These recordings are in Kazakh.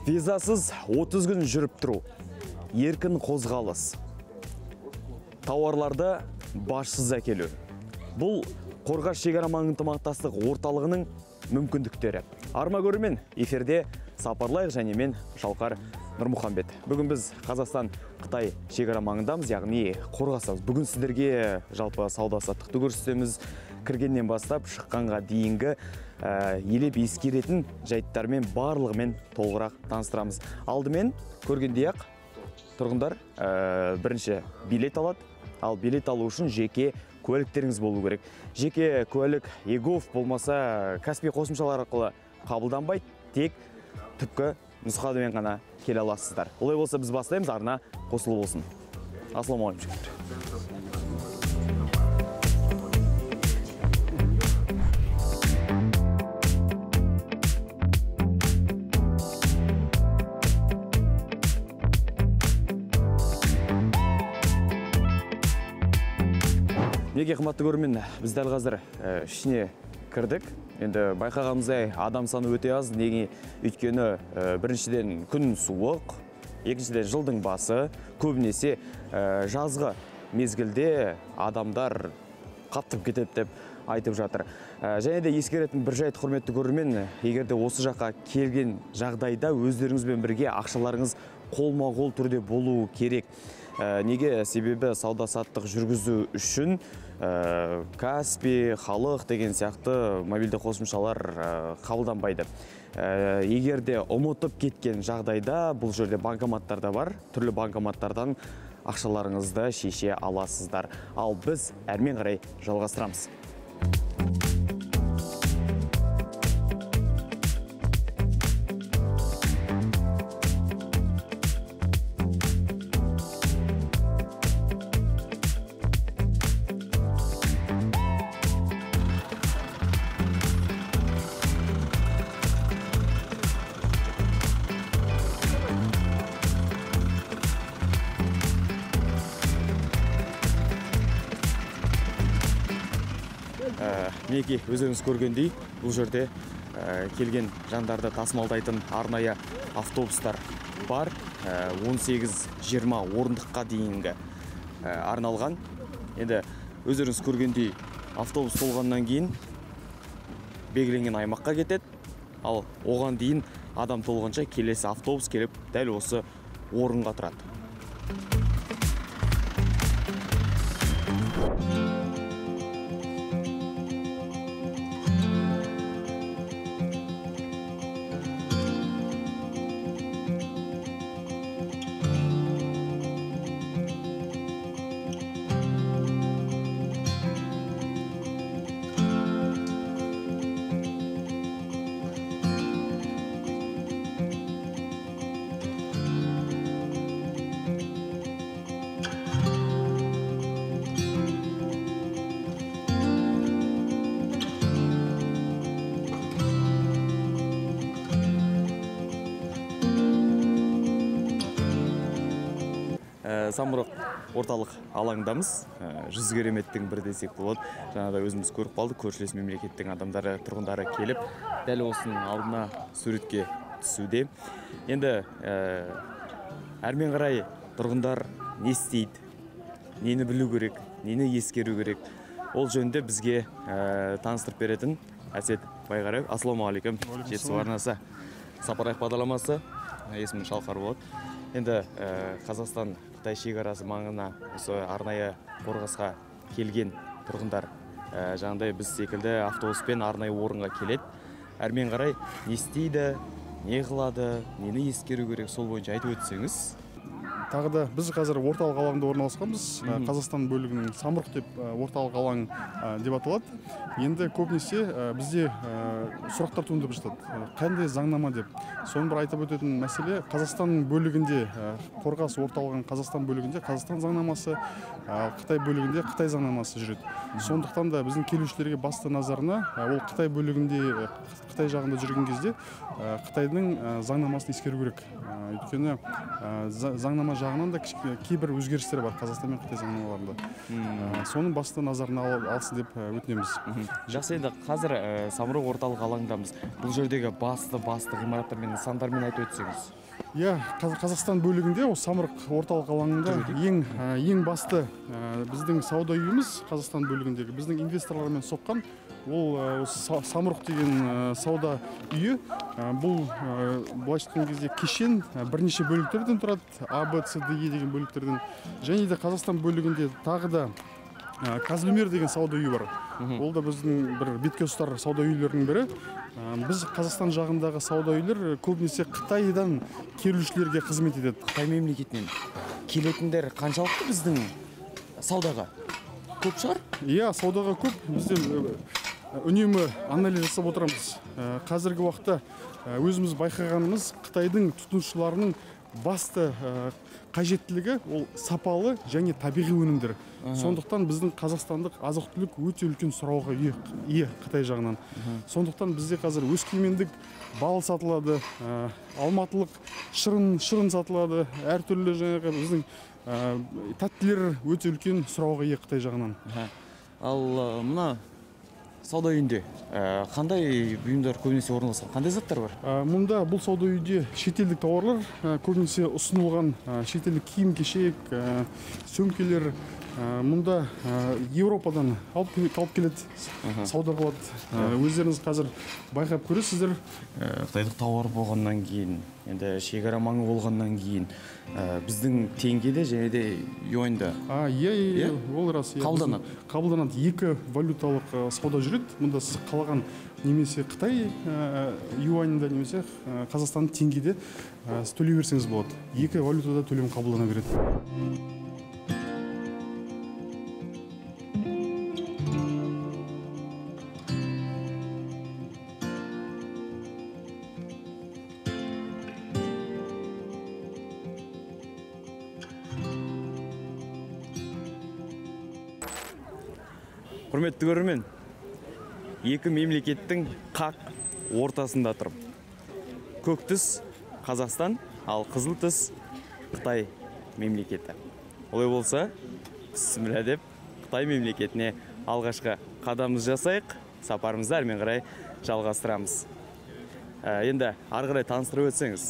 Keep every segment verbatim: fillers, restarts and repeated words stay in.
Визасыз отыз күн жүріп тұру, еркін қозғалыс, тауарларды башсыз әкелу. Бұл Қорғас шекара маңы ынтымақтастық орталығының мүмкіндіктері. Арма көрімен эфирде Сапарлайық және мен Шалқар Нұрмұхамбет. Бүгін біз Қазақстан-Қытай шекара маңындамыз, яғни Қорғасымыз. Бүгін сіздерге жалпы сауда-саттықты көрсетеміз. Кіргеннен бастап шыққанға дейінгі елеп ескеретін жайттармен барлығымен толығырақ таныстырамыз. Алдымен көргендей-ақ тұрғындар бірінші билет алады, ал билет алу үшін жеке куәліктеріңіз болу керек. Жеке куәлік егов болмаса Каспий қосымшалары арқылы қабылданбайды, тек түпкі нұсқамен ғана келе аласыздар. Олай болса біз бастаймыз, арна қосылу болсын. Ассалаумағалейкум. Неге қымбатты көрермен, біз дәл қазір ішіне кірдік. Енді байқағанымыздай адам саны өте аз. Неге? Өйткені біріншіден күн суық, екіншіден жылдың басы, көбінесе жазғы мезгілде адамдар қаптып кетеді деп айтып жатыр. Және де ескеретін бір жайт, құрметті көрермен, егерде осы жаққа келген жағдайда өздеріңізбен бірге ақшаларыңыз қолма-қол түрде болуы керек. Неге? Себебі сауда-саттық жүргізу үшін Каспий, Халық деген сияқты мобильді қосымшалар қабылданбайды. Егерде ұмытып кеткен жағдайда бұл жерде банкоматтарда бар, түрлі банкоматтардан ақшаларыңызды шеше аласыздар. Ал біз әрмен қарай жалғастырамыз. Неге өзіңіз көргендей, бұл жерде келген жандарды тасымалдайтын арнайы автобустар бар. он сегіз жиырма орындыққа дейінгі арналған. Енді өздеріңіз көргендей автобус толғаннан кейін белгіленген аймаққа кетеді. Ал оған дейін адам толғанша келесі автобус келіп дәл осы орынға тұрады. Самұрық орталық алаңдамыз. Жүз кереметтің бір десек болады. Жаңада өзіміз көріп қалдық, көршілес мемлекеттің адамдары, тұрғындары келіп, дәл осының алдына суретке түсуде. Енді әрмен қарай тұрғындар не істейді, нені білу керек, нені ескеру керек. Ол жөнінде бізге таныстырып беретін Әсет Байғарев. Ассалаумағалейкум. Жетісу арнасы Сапарлайық бағдарламасы. Есімім Шалқар болады. Енді Қазақстан-Қытай шекарасы маңына осы арнайы Қорғасқа келген тұрғындар жаңағыдай біз секілді автобуспен арнайы орынға келеді. Әрмен қарай не істейді, не қылады, нені ескеру керек, сол бойынша айтып өтсеңіз. Тағы да біз қазір орталық алаңда орналасқанбыз. Қазақстан бөлігінің Самұрық деп орталық алаң деп аталады. Енді көбінесе бізде сұрақтар туындап жатады. Қандай заңнама деп. Соны бір айтып өтетін мәселе, Қазақстан бөлігінде, Қорғас орталығының Қазақстан бөлігінде Қазақстан заңнамасы, Қытай бөлігінде Қытай заңнамасы жүреді. Сондықтан да біздің келушілерге басты назарына ол Қытай бөлігінде, Қытай жағында жүрген кезде Қытайдың заңнамасын ескеру керек. Өйткені заңнама жағынан да кішкене кейбір өзгерістер бар Қазақстан мен Қытай заңнамаларында. Соның басты назарына алсын деп өтінеміз. Жақсы, енді қазір Самұрық орталық алаңдамыз. Бұл жердегі басты басты ғимараттар мен нысандармен айтып өтсеңіз. Иә, Қазақстан бөлігінде осы Самұрық орталық алаңында ең ең басты біздің сауда үйіміз Қазақстан бөлігіндегі біздің инвесторлармен соққан ол Самұрық деген сауда үйі. Бұл былайша айтқан кезде кешен бірнеше бөліктерден тұрады, А, Б, С, Д, Е деген бөліктерден. Және де Қазақстан бөлігінде тағы да Казлюмер деген сауда үйі бар. Ол да біздің бір бетке ұстар сауда үйлерінің бірі. Біз Қазақстан жағындағы сауда үйлер көбінесе Қытайдан келушілерге қызмет етеді. Қытай мемлекетінен келетіндер қаншалықты біздің саудаға? Көп шығар? Иә, саудаға көп. Бізде үнемі анализ жасап отырамыз. Қазіргі уақытта өзіміз байқағанымыз Қытайдың тұтынушыларының басты қажеттілігі ол сапалы және табиғи өнімдер. Сондықтан біздің қазақстандық азық-түлік өте үлкен сұрауға ие Қытай жағынан. Сондықтан бізде қазір өскемендік бал сатылады, алматылық шырын шырын сатылады, әртүрлі жаңағы біздің тәттілер өте үлкен сұрауға ие Қытай жағынан. Ал мына сауда үйінде қандай бұйымдар көбінесе орналасқан, қандай заттар бар? Мұнда бұл сауда үйде шетелдік тауарлар көбінесе ұсынылған, шетелдік киім-кешек, сөмкелер. Мұнда Еуропадан алып келеді, сауда қылады. Өздеріңіз қазір байқап көресіздер. Қытайлық тауар болғаннан кейін, енді шекара маңы болғаннан кейін біздің теңгеде және де юаньда. Иә, ол рас. Қабылданады. Қабылданады. Екі валюталық сауда жүреді. Мұнда сіз қалаған немесе Қытай юаньда немесе Қазақстан теңгеде төлей берсеңіз болады. Екі валютада төлем қабылдана береді. Құрметті көрермен, екі мемлекеттің қақ ортасында тұрмын. Көк түс Қазақстан, ал қызыл түс Қытай мемлекеті. Олай болса, бісміллә деп Қытай мемлекетіне алғашқы қадамымыз жасайық, сапарымызды әрмен қарай жалғастырамыз. Енді ары қарай таныстырып өтсеңіз.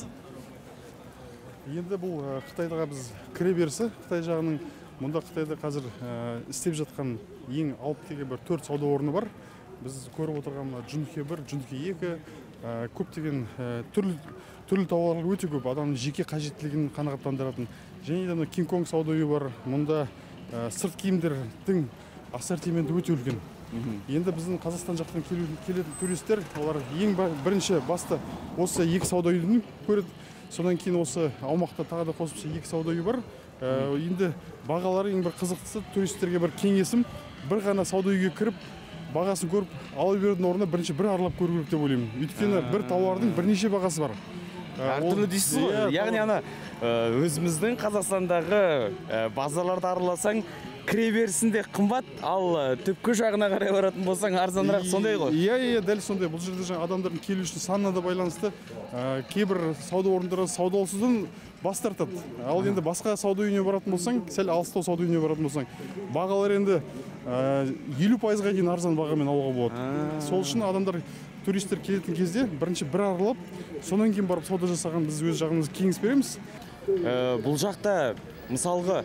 Енді бұл Қытайға біз кіре берсі, Қытай жағының мұнда Қытайда қазір істеп жатқан ең алып келген бір төрт сауда орны бар. Біз көріп отырған Джунхе бір, Джунхе екі, көптеген түрлі тауарлар өте көп, адамның жеке қажеттілігін қанағаттандыратын. Және де Кинг-Конг сауда үйі бар. Мұнда сырт киімдердің ассортименті өте үлкен. Енді біздің Қазақстан жақтан келетін туристер, олар ең бірінші басты осы екі сауда үйін көреді. Содан кейін осы аумақта тағы да қосымша екі сауда үйі бар. Енді бағалары ең бір қызықтысы туристерге бір кеңесім, бір ғана сауда үйге кіріп, бағасын көріп, ала берудің орнына бірінші бір аралап көру керек деп ойлаймын. Өйткені бір тауардың бірнеше бағасы бар. Әртүрлі дейсіз ғой. Яғни ана өзіміздің Қазақстандағы базарларды араласаң, кіре берісінде қымбат, ал түпкі жағына қарай баратын болсаң арзанырақ, сондай ғой. Иә, иә, дәл сондай. Бұл жерде жаңа адамдардың келу үшін санына да байланысты кейбір сауда орындары саудалсыздан бас тартады. Ал енді басқа сауда үйіне баратын болсаң, сәл алыстау сауда үйіне баратын болсаң, бағалар енді елу пайызға дейін арзан бағамен алуға болады. Сол үшін адамдар туристер келетін кезде бірінші бір аралап, сонан кейін барып сауда жасаған біз өз жағымызды кеңес береміз. Бұл жақта мысалғы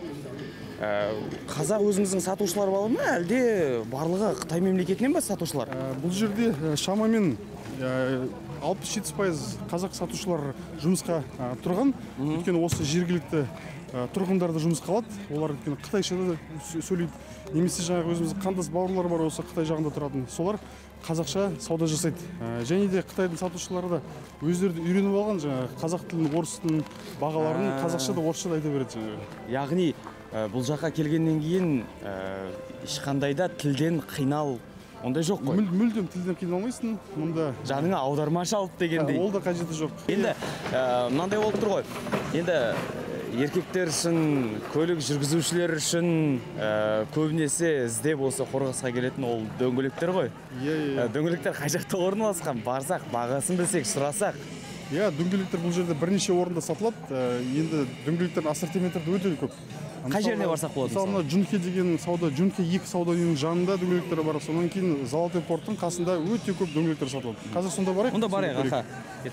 қазақ өзіміздің сатушылар бар ма, әлде барлығы Қытай мемлекетінен ба сатушылар? Бұл жерде шамамен алпыс жетпіс пайыз қазақ сатушылар жұмысқа тұрған. Өйткені осы жергілікті тұрғындарды жұмысқа алады. Олар өйткені қытайша да сөйлейді. Немесе жаңағы өзіміздің қандас бауырлар бар осы Қытай жағында тұратын. Солар қазақша сауда жасайды. Және де Қытайдың сатушылары да өздері үйреніп алған жаңағы қазақ тілін, орыс тілін бағаларын қазақша да орысша да айта береді жаңағы. Яғни бұл жаққа келгеннен кейін ешқандай да тілден қинал ондай жоқ қой. Мүлдем тілден қиналмайсың. Мұнда жаныңа аудармашы алып дегендей. Ол да қажеті жоқ. Енді мынандай болып тұр ғой. Енді еркектер үшін, көлік жүргізушілер үшін көбінесе іздеп осы Қорғасқа келетін ол дөңгелектер ғой. Дөңгелектер қай жақта орналасқан? Барсақ, бағасын білсек, сұрасақ. иә, дөңгелектер бұл жерде бірнеше орында сатылады. Енді дөңгелектердің ассортименттері өте көп. Қай жеріне барсақ болады? Мысалы, мына Жүнке деген сауда, Жүнке екі сауда үйінің жанында дөңгелектер бар. Сонан кейін Золотой порттың қасында өте көп дөңгелектер сатылады. Қазір сонда барайық. Онда барайық, аха.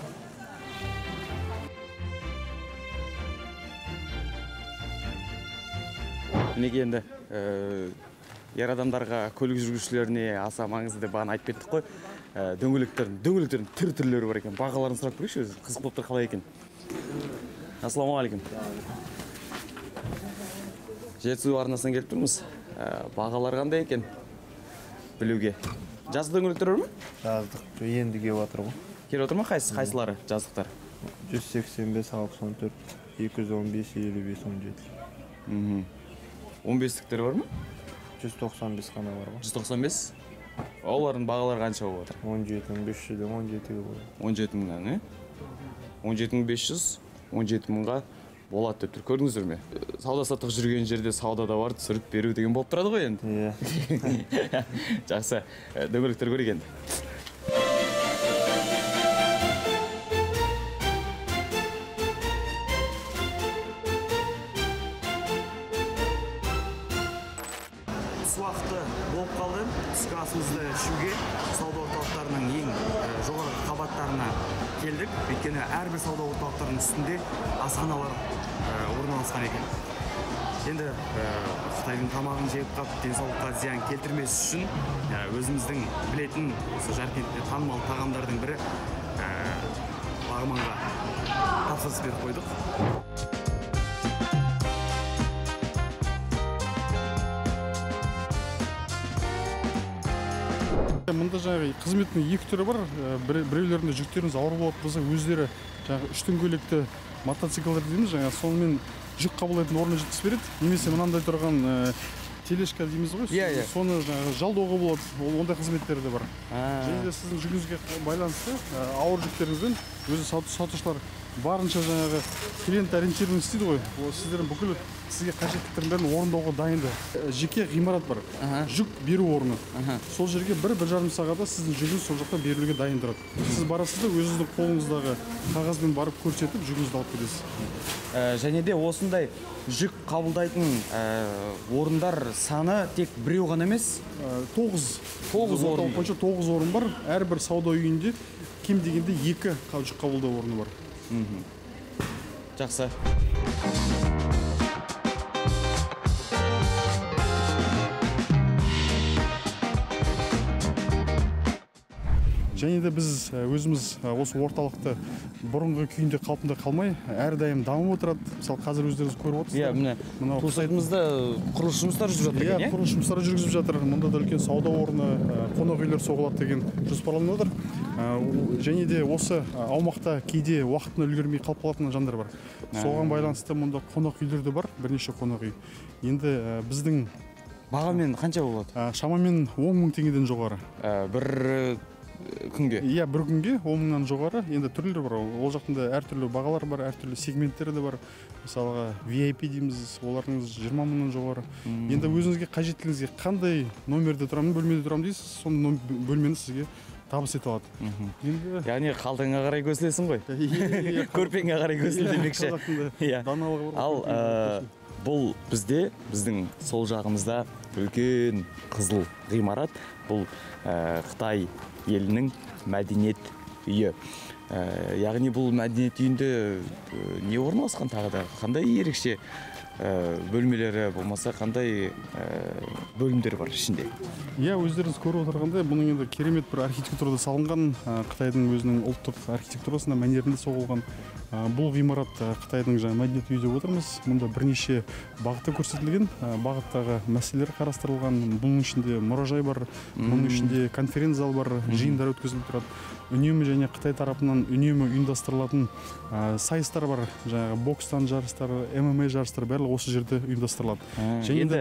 Мінеке енді ер адамдарға, көлік жүргізушілеріне аса маңызды деп бағана айтып кеттік қой. Дөңгелектердің, дөңгелектердің түр-түрлері бар екен. Бағаларын сұрап көрейікші, өзі қызық болып тұр, қалай екен? Ассалаумағалейкум. Жетісу арнасынан келіп тұрмыз. Бағалар қандай екен білуге. Жаздық дөңгелектер бар ма? Жаздық. Енді келіп жатыр ғой. Келіп отыр ма қайсы қайсылары жаздықтар? жүз сексен бес, алпыс төрт, екі жүз он бес, елу бес, он жеті. он бестіктер бар ма? жүз тоқсан бес қана бар ғой. жүз тоқсан бес? Олардың бағалары қанша болып отыр? он жеті мың бес жүзден он жетіге болады. он жеті мыңнан, е? он жеті мың бес жүз, он жеті мыңға болады деп тұр. Көрдіңіздер ме? Сауда-саттық жүрген жерде саудада бар түсіріп беру деген болып тұрады ғой енді. Иә. Жақсы, дөңгелектер көрейік енді. Уақыты болып қалды. Түскі асымызды ішуге сауда орталықтарының ең жоғарғы қабаттарына келдік. Өйткені әрбір сауда орталықтарының үстінде асханалар орналасқан екен. Енді Қытайдың тамағын жеп қап, денсаулыққа зиян келтірмес үшін өзіміздің білетін осы Жаркентте танымал тағамдардың бірі бағманға тапсырыс беріп қойдық. Мұнда жаңағы қызметтің екі түрі бар. Біреулерінде жүктеріңіз ауыр болып болса, өздері жаңағы үш дөңгелекті мотоциклдар дейміз, жаңағы сонымен жүк қабылдайтын орнына жеткізіп береді. Немесе мынандай тұрған тележка дейміз ғой, соны жалдауға болады. Ондай қызметтері де бар. Және де сіздің жүгіңізге байланысты ауыр жүктеріңізбен өзі сатушылар барынша жаңағы клиент ориентированный істейді ғой. Сіздердің бүкіл сізге қажеттіліктердің бәрін орындауға дайынды. Жеке ғимарат бар, жүк беру орны. Сол жерге бір бір жарым сағатта сіздің жүгіңіз сол жақта берілуге дайын тұрады. Сіз барасыз да өзіңіздің қолыңыздағы қағазбен барып көрсетіп жүгіңізді алып келесіз. Және де осындай жүк қабылдайтын орындар саны тек біреу ғана емес? Тоғыз. Тоғыз орын. Тоғыз орын бар. Әрбір сауда үйінде кем дегенде екі жүк қабылдау орны бар. Жақсы. Және де біз өзіміз осы орталықты бұрынғы күйінде қалпында қалмай, әрдайым дамып отырады. Мысалы, қазір өздеріңіз көріп отырсыздар. Иә, міне тусайтымызда құрылыс жұмыстары жүріп жатыр екен, иә? Құрылыс жұмыстары жүргізіп жатыр. Мұнда да үлкен сауда орны, қонақ үйлер соғылады деген жоспарланып отыр. Және де осы аумақта кейде уақытына үлгермей қалып қалатын жандар бар. Соған байланысты мұнда қонақ үйлер де бар, бірнеше қонақ үй. Енді біздің бағамен қанша болады? Шамамен он мың теңгеден жоғары. Бір күнге? Иә, бір күнге он мыңнан жоғары. Енді түрлері бар. Ол жақтында әртүрлі бағалар бар, әртүрлі сегменттері де бар. Мысалға ви ай пи дейміз, олардың жиырма мыңнан жоғары. Енді өзіңізге қажеттілігіңізге қандай номерде тұрамын, бөлмеде тұрамын дейсіз, сондай бөлмені сізге табыс ете алады. Яғни қалтаңа қарай көсілесің ғой? Көрпеңе қарай көсіл демекші. Ал бұл бізде, біздің сол жағымызда үлкен қызыл ғимарат. Бұл Қытай елінің мәдениет үйі. Яғни бұл мәдениет үйінде не орналасқан тағы да? Қандай ерекше бөлмелері болмаса, қандай бөлімдер бар ішінде? Иә, өздеріңіз көріп отырғандай, бұның енді керемет бір архитектурада салынған, Қытайдың өзінің ұлттық архитектурасында мәнерінде соғылған. Бұл ғимарат Қытайдың жаңа мәдениет үйі деп отырмыз. Мұнда бірнеше бағыты көрсетілген, бағыттағы мәселелер қарастырылған. Бұның ішінде мұражай бар, бұның ішінде конференц зал бар, жиындар өткізіліп тұрады. Үнемі және Қытай тарапынан үнемі ұйымдастырылатын сайыстар бар. Жаңағы бокстан жарыстары, эм эм а жарыстары барлығы осы жерде ұйымдастырылады. Енді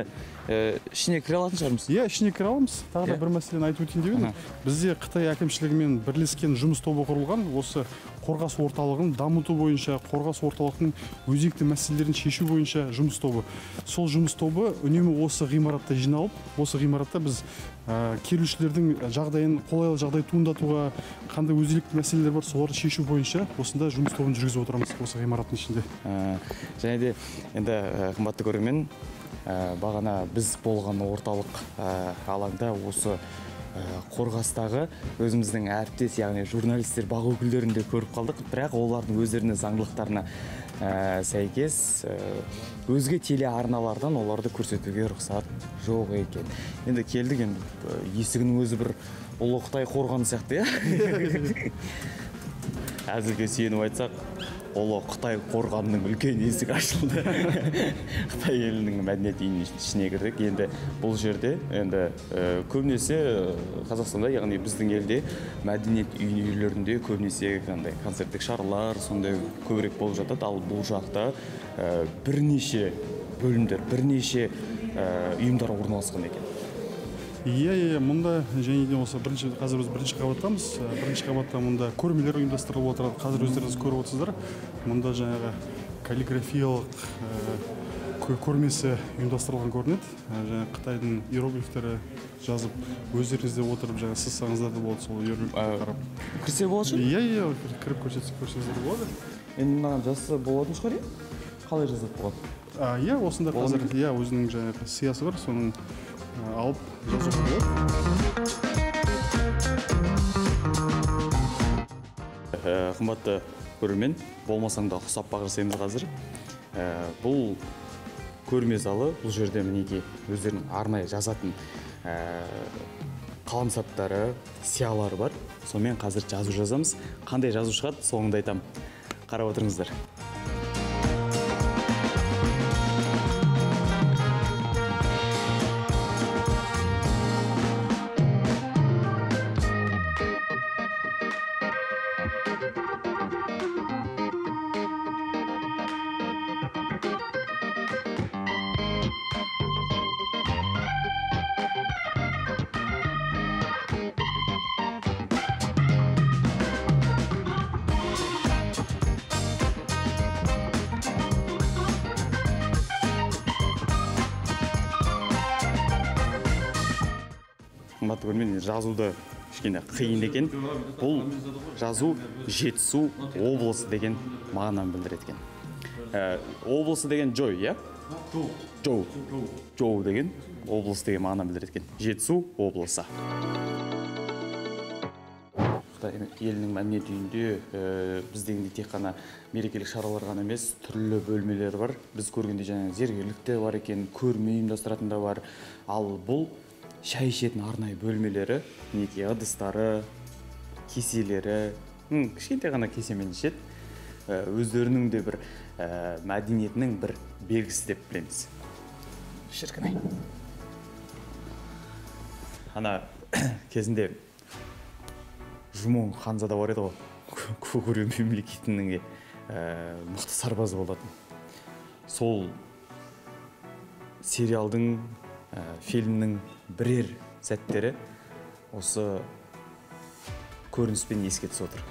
ішіне кіре алатын шығармыз. Иә, ішіне кіре аламыз. Тағы да бір мәселені айтып өтейін деп едім. Бізде Қытай әкімшілігімен бірлескен жұмыс тобы құрылған. Осы қорғас орталығын дамыту бойынша, қорғас орталықтың өзекті мәселелерін шешу бойынша жұмыс тобы. Сол жұмыс тобы үнемі осы ғимаратта жиналып, осы ғимаратта біз келушілердің жағдайын, қолайлы жағдай туындатуға, қандай өзекті мәселелер бар, соларды шешу бойынша осында жұмыс тобын жүргізіп отырамыз осы ғимараттың ішінде. Және де енді қымбатты көрермен, бағана біз болған орталық алаңда осы қорғастағы өзіміздің әріптес, яғни журналистер, бақ өкілдерін де көріп қалдық, бірақ олардың өздерінің заңдылықтарына сәйкес өзге телеарналардан оларды көрсетуге рұқсат жоқ екен. Енді келдік, енді есігінің өзі бір ұлы Қытай қорғаны сияқты, иә? Әзірге сүйеніп айтсақ, ұлы Қытай қорғанының үлкен есігі ашылды. Қытай елінің мәдениет үйінің ішіне кірдік. Енді бұл жерде енді көбінесе Қазақстанда, яғни біздің елде мәдениет үйлерінде көбінесе қандай концерттік шаралар сондай көбірек болып жатады. Ал бұл жақта бірнеше бөлімдер, бірнеше ұйымдар орналасқан екен. Иә, иә, мұнда және де осы бірінші, қазір біз бірінші қабаттамыз. Бірінші қабатта мұнда көрмелер ұйымдастырылып отырады. Қазір өздеріңіз көріп отырсыздар. Мұнда жаңағы каллиграфиялық көрмесі ұйымдастырылған көрінеді. Жаңа Қытайдың иероглифтері жазып, өздеріңізде отырып, жаңа сызсаңыздар да болады, сол иероглифтерді қарап. Кірсе болады шы? Иә, иә, кіріп көрсеңіздер болады. Енді маған жазса болатын шығар, иә? Қалай жазады болады? Иә, осында қазір иә өзінің жаңағы сиясы бар, соның алып жазуға болады. Қымбатты көрермен, болмасаң да ұқсап бағырсаймыз қазір. Бұл көрме залы, бұл жерде мінеки өздерінің арнайы жазатын қаламсаптары, сиялары бар. Сонымен қазір жазу жазамыз. Қандай жазу шығады, соңында айтам. Қарап отырыңыздар. Қымбатты көрермен, жазуды кішкене қиын екен. Бұл жазу Жетісу облысы деген мағынаны білдіреді екен. Облысы деген Джой, иә? Джоу. Джоу деген облыс деген мағынаны білдіреді екен. Жетісу облысы. Қытай елінің мәдениет үйінде біздегінде тек қана мерекелік шаралар ғана емес, түрлі бөлмелер бар. Біз көргенде жаңа зергерлік те бар екен, көрме ұйымдастыратын да бар. Ал бұл шай ішетін арнайы бөлмелері, неке ыдыстары, кеселері, кішкентай ғана кесемен ішеді. Өздерінің де бір мәдениетінің бір белгісі деп білеміз. Шіркін-ай. Ана кезінде Жұмон Ханзада бар еді ғой, Көкөре мемлекетінің мықты сарбазы болатын. Сол сериалдың, фильмнің бірер сәттері осы көрініспен еске түсіп отыр.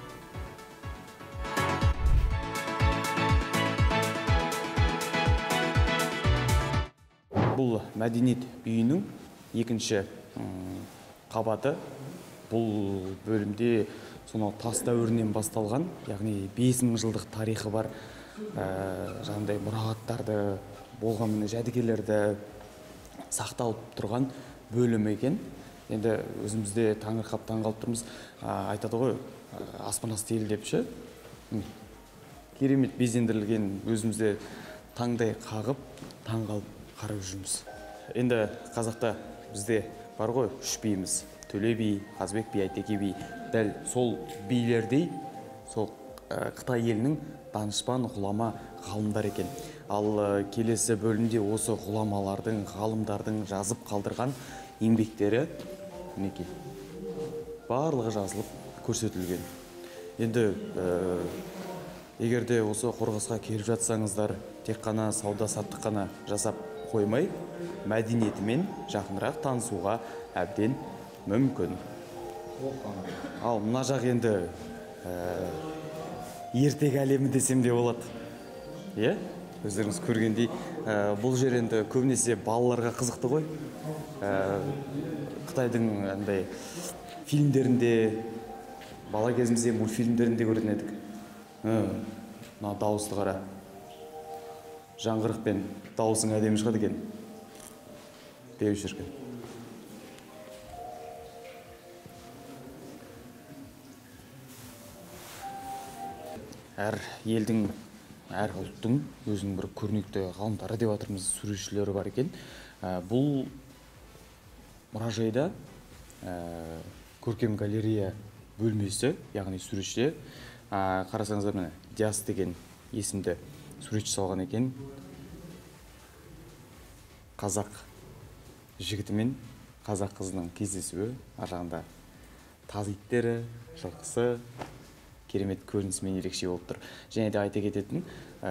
Бұл мәдениет үйінің екінші қабаты. Бұл бөлімде сонау тас дәуірінен басталған, яғни бес мың жылдық тарихы бар жаңағыдай мұрағаттарды, болған жәдігерлерді сақталып тұрған бөлім екен. Енді өзімізде таңырқап таңғалып тұрмыз. Айтады ғой, аспан асты ел депші. Керемет безендірілген, өзімізде таңдай қағып, таңғалып қарап жүрміз. Енді қазақта бізде бар ғой, үш биіміз. Төле би, Қазбек би, Әйтеке би. Дәл сол билердей, сол Қытай елінің данышпан, ғұлама, ғалымдар екен. Ал келесі бөлімде осы ғұламалардың, ғалымдардың жазып қалдырған еңбектері мінеки барлығы жазылып көрсетілген. Енді егерде осы қорғасқа келіп жатсаңыздар, тек қана сауда-саттық қана жасап қоймай, мәдениетімен жақынырақ танысуға әбден мүмкін. Ал мына жақ енді ертегі әлемі десем де болады. Е? Өздеріңіз көргендей, бұл жер енді көбінесе балаларға қызықты ғой. Қытайдың андай фильмдерінде, бала кезімізде мультфильмдерінде көретін едік. Мына дауысты қара. Жаңғырықпен дауысың әдемі шығады екен. Деуші жүрген. Әр елдің, әр ұлттың өзінің бір көрнекті ғалымдары деп жатырмыз, суретшілері бар екен. Бұл мұражайда көркем галерея бөлмесі, яғни суретші. Қарасаңыздар, міне Диас деген есімді суретші салған екен. Қазақ жігіті мен қазақ қызының кездесуі, ар жағында таз иттері, жылқысы керемет көрінісімен ерекше болып тұр. Және де айта кететін,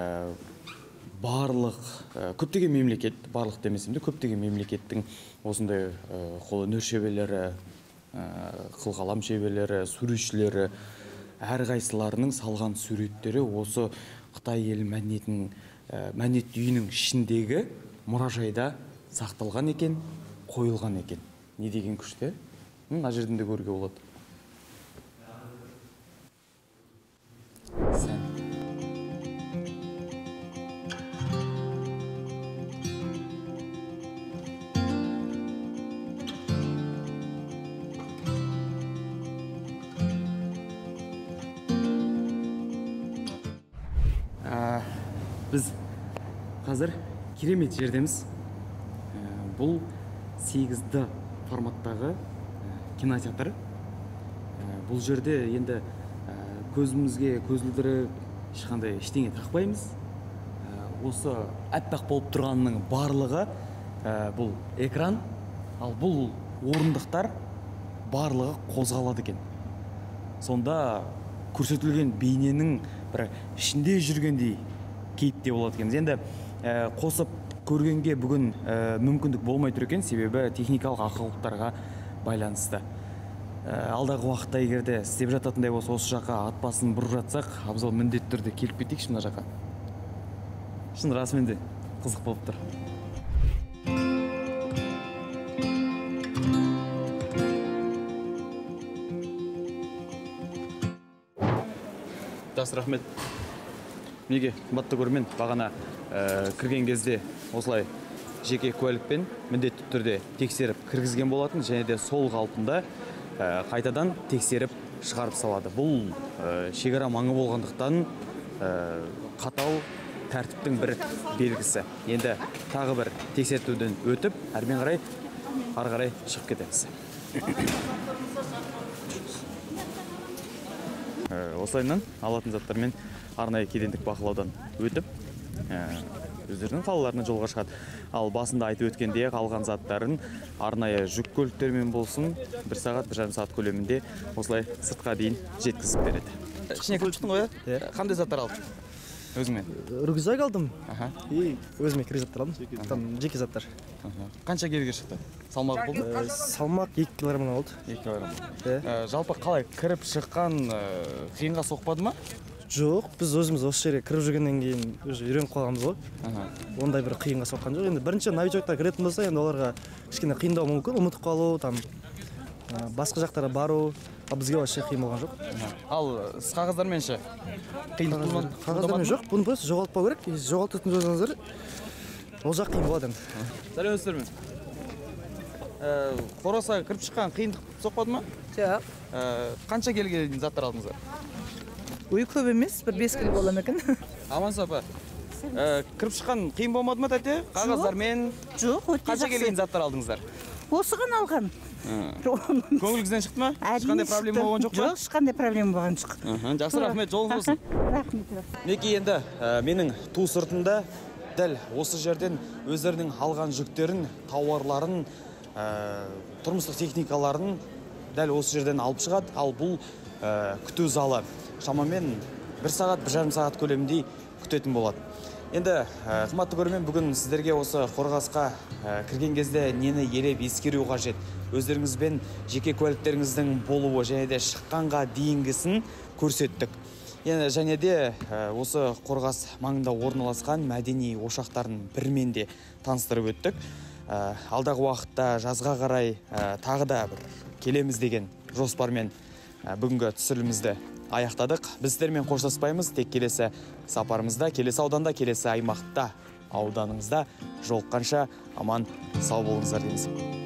барлық көптеген мемлекет, барлық демесем де көптеген мемлекеттің осындай қолөнер шеберлері, қылқалам шеберлері, суретшілері, әрқайсыларының салған суреттері осы Қытай елі мәдениетінің мәдениет үйінің ішіндегі мұражайда сақталған екен, қойылған екен. Не деген күшті? Мына жерден де көруге болады. Сән. Біз қазір керемет жердеміз. Бұл сегіз дэ форматтағы кинотеатр. Бұл жерде енді көзімізге көзілдірік ешқандай ештеңе тақпаймыз. Осы әппақ болып тұрғанның барлығы бұл экран, ал бұл орындықтар барлығы қозғалады екен. Сонда көрсетілген бейненің бір ішінде жүргендей кейіпте болады екен. Енді қосып көргенге бүгін мүмкіндік болмай тұр екен, себебі техникалық ақаулықтарға байланысты. Алдағы уақытта егерде істеп жататындай болса, осы жаққа ат басын бұрып жатсақ, абзал міндетті түрде келіп кетейікші мына жаққа. Шын расымен де қызық болып тұр. Дас, рахмет. Неге қымбатты көрермен, бағана кірген кезде осылай жеке куәлікпен міндетті түрде тексеріп кіргізген болатын, және де сол қалпында қайтадан тексеріп шығарып салады. Бұл шекара маңы болғандықтан қатал тәртіптің бір белгісі. Енді тағы бір тексертуден өтіп, әрмен қарай ары қарай шығып кетеміз. Осылайынан алатын заттармен арнайы кедендік бақылаудан өтіп, өздерінің қалаларына жолға шығады. Ал басында айтып өткенде қалған заттарын арнайы жүк көліктермен болсын, бір сағат, бір жарым сағат көлемінде осылай сыртқа дейін жеткізіп береді. Ішіне кіріп шықтың ғой, қандай заттар алдың? Өзіңмен? Рюкзак алдым и өзіме керек заттар алдым. Там жеке заттар. Қанша келіге шықты? Салмағы болды? Салмақ екі килограммнан болды. екі килограмм. Жалпы қалай кіріп шыққан қиынға соқпады ма? Жоқ, біз өзіміз осы жерге кіріп жүргеннен кейін үйреніп қалғанбыз ғой. Ондай бір қиынға соққан жоқ. Енді бірінші новичоктар кіретін болса, енді оларға кішкене қиындау мүмкін, ұмытып қалу, там басқа жақтарға бару. Ал бізге вообще қиын болған жоқ. Ал сіз қағаздармен ше? Қағаздармен жоқ, бұны просто жоғалтпау керек. Жоғалтатын жолыңыздар, ол жақ қиын болады енді. Сәлеметсіздер ме? Қорасаға кіріп шыққан қиындық соқпады ма? Жоқ. Қанша келіге дейін заттар алдыңыздар? Ой, көп емес, бір бес келі бола ма екен. Амансыз апа. Кіріп шыққан қиын болмады ма тәте? Қағаздармен? Жоқ, өте жақсы. Қанша келі дейін заттар алдыңыздар? Осыған алған. Көңіліңізден шықты ма? Ешқандай проблема болған жоқ па? Жоқ, ешқандай проблема болған жоқ. Жақсы, рахмет, жолыңыз болсын. Рахмет. Неке енді менің ту сыртында дәл осы жерден өздерінің алған жүктерін, тауарларын, тұрмыстық техникаларын дәл осы жерден алып шығады. Ал бұл күту залы шамамен бір сағат, бір жарым сағат көлемінде күтетін болады. Енді қымбатты көрермен, бүгін сіздерге осы Қорғасқа кірген кезде нені елеп ескеру қажет, өздеріңізбен жеке куәліктеріңіздің болуы және де шыққанға дейінгісін көрсеттік. Енді және де осы Қорғас маңында орналасқан мәдени ошақтарын бірмен де таныстырып өттік. Алдағы уақытта жазға қарай тағы да бір келеміз деген жоспармен бүгінгі түсірілімізді аяқтадық. Біз сіздермен қоштаспаймыз, тек келесі сапарымызда, келесі ауданда, келесі аймақта, ауданыңызда жолыққанша аман сау болыңыздар дейміз.